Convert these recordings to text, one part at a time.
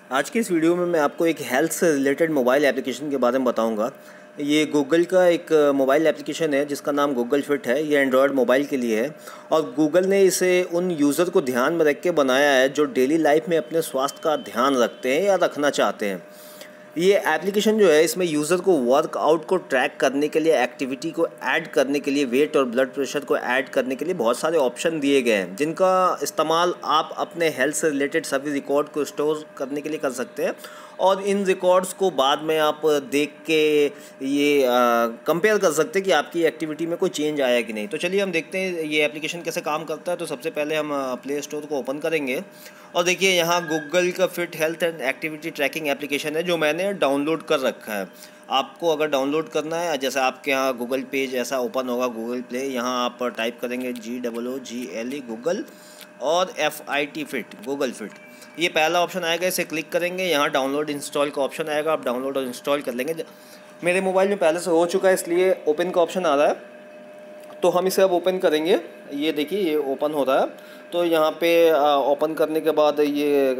आज की इस वीडियो में मैं आपको एक हेल्थ से रिलेटेड मोबाइल एप्लीकेशन के बारे में बताऊंगा। ये गूगल का एक मोबाइल एप्लीकेशन है जिसका नाम गूगल फिट है। ये एंड्रॉयड मोबाइल के लिए है और गूगल ने इसे उन यूज़र को ध्यान में रख के बनाया है जो डेली लाइफ में अपने स्वास्थ्य का ध्यान रखते हैं या रखना चाहते हैं। ये एप्लीकेशन जो है इसमें यूज़र को वर्कआउट को ट्रैक करने के लिए, एक्टिविटी को ऐड करने के लिए, वेट और ब्लड प्रेशर को ऐड करने के लिए बहुत सारे ऑप्शन दिए गए हैं जिनका इस्तेमाल आप अपने हेल्थ से रिलेटेड सभी रिकॉर्ड को स्टोर करने के लिए कर सकते हैं और इन रिकॉर्ड्स को बाद में आप देख के ये कंपेयर कर सकते हैं कि आपकी एक्टिविटी में कोई चेंज आया कि नहीं। तो चलिए हम देखते हैं ये एप्लीकेशन कैसे काम करता है। तो सबसे पहले हम प्ले स्टोर को ओपन करेंगे और देखिए यहाँ गूगल का fit health and activity tracking application है जो मैंने डाउनलोड कर रखा है। आपको अगर डाउनलोड करना है, जैसे आपके यहाँ गूगल पेज ऐसा ओपन होगा गूगल प्ले, यहाँ आप टाइप करेंगे GOOGLE गूगल और FIT फिट, गूगल फिट। ये पहला ऑप्शन आएगा, इसे क्लिक करेंगे। यहाँ डाउनलोड इंस्टॉल का ऑप्शन आएगा, आप डाउनलोड और इंस्टॉल कर लेंगे। मेरे मोबाइल में पहले से हो चुका है इसलिए ओपन का ऑप्शन आ रहा है, तो हम इसे अब ओपन करेंगे। ये देखिए ये ओपन हो रहा है। तो यहाँ पे ओपन करने के बाद ये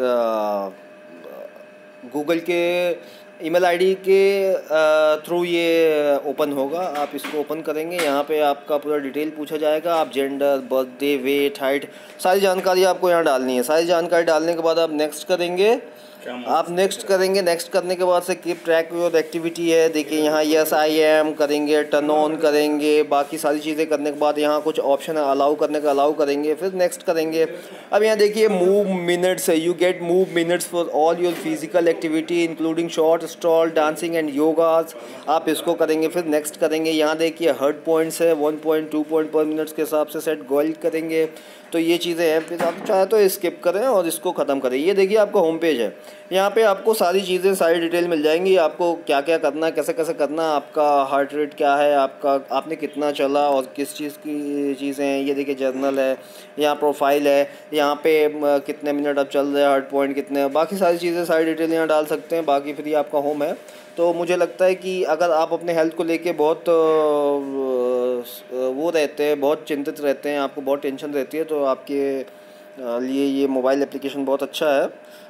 गूगल के ईमेल आईडी के थ्रू ये ओपन होगा। आप इसको ओपन करेंगे, यहाँ पे आपका पूरा डिटेल पूछा जाएगा। आप जेंडर, बर्थडे, वेट, हाइट, सारी जानकारी आपको यहाँ डालनी है। सारी जानकारी डालने के बाद आप नेक्स्ट करेंगे। आप नेक्स्ट करेंगे, नेक्स्ट करने के बाद से कीप ट्रैक योर एक्टिविटी है। देखिए यहाँ यस आई एम करेंगे, टर्न ऑन करेंगे, बाकी सारी चीज़ें करने के बाद यहाँ कुछ ऑप्शन है अलाउ करने का, अलाउ करेंगे, फिर नेक्स्ट करेंगे। अब यहाँ देखिए मूव मिनट्स है, you get move minutes for all your physical activity including short stroll, dancing and yogas. आप इसको करेंगे, फिर नेक्स्ट करेंगे। यहाँ देखिए हर्ट पॉइंट्स है 1.2 पॉइंट पर मिनट्स के हिसाब से सेट गोल करेंगे। तो ये चीज़ें हैं। फिर आप चाहे तो स्किप करें और इसको ख़त्म करें। ये देखिए आपका होम पेज है, यहाँ पे आपको सारी चीज़ें, सारी डिटेल मिल जाएंगी। आपको क्या क्या करना है, कैसे कैसे करना है, आपका हार्ट रेट क्या है, आपने कितना चला और किस चीज़ की चीज़ें हैं। ये देखिए जर्नल है, यहाँ प्रोफाइल है, यहाँ पे कितने मिनट अब चल रहे हैं, हार्ट पॉइंट कितने, बाकी सारी चीज़ें, सारी डिटेल यहाँ डाल सकते हैं। बाकी फिर ये आपका होम है। तो मुझे लगता है कि अगर आप अपने हेल्थ को लेके बहुत वो रहते हैं, बहुत चिंतित रहते हैं, आपको बहुत टेंशन रहती है, तो आपके लिए ये मोबाइल एप्लीकेशन बहुत अच्छा है।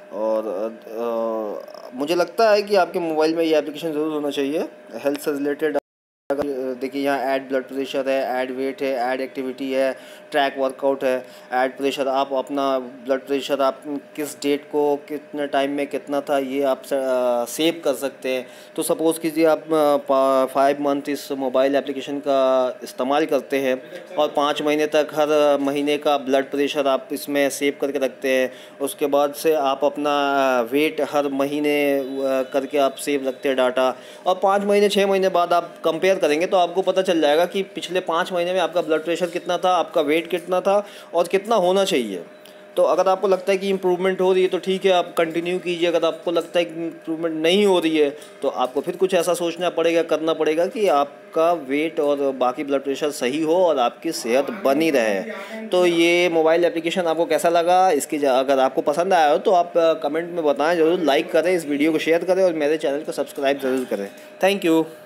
और मुझे लगता है कि आपके मोबाइल में ये एप्लीकेशन ज़रूर होना चाहिए हेल्थ से रिलेटेड। देखिए यहाँ ऐड ब्लड प्रेशर है, ऐड वेट है, ऐड एक्टिविटी है, ट्रैक वर्कआउट है, ऐड प्रेशर। आप अपना ब्लड प्रेशर आप किस डेट को कितने टाइम में कितना था ये आप सेव कर सकते हैं। तो सपोज़ कीजिए आप 5 मंथ इस मोबाइल एप्लीकेशन का इस्तेमाल करते हैं और 5 महीने तक हर महीने का ब्लड प्रेशर आप इसमें सेव करके रखते हैं। उसके बाद से आप अपना वेट हर महीने करके आप सेव रखते हैं डाटा, और 5 महीने 6 महीने बाद आप कंपेयर करेंगे तो आपको पता चल जाएगा कि पिछले 5 महीने में आपका ब्लड प्रेशर कितना था, आपका वेट कितना था और कितना होना चाहिए। तो अगर आपको लगता है कि इम्प्रूवमेंट हो रही है तो ठीक है, आप कंटिन्यू कीजिए। अगर आपको लगता है कि इम्प्रूवमेंट नहीं हो रही है तो आपको फिर कुछ ऐसा सोचना पड़ेगा, करना पड़ेगा कि आपका वेट और बाकी ब्लड प्रेशर सही हो और आपकी सेहत बनी रहे। तो ये मोबाइल एप्लीकेशन आपको कैसा लगा, इसकी अगर आपको पसंद आया हो तो आप कमेंट में बताएं ज़रूर, लाइक करें, इस वीडियो को शेयर करें और मेरे चैनल को सब्सक्राइब ज़रूर करें। Thank you.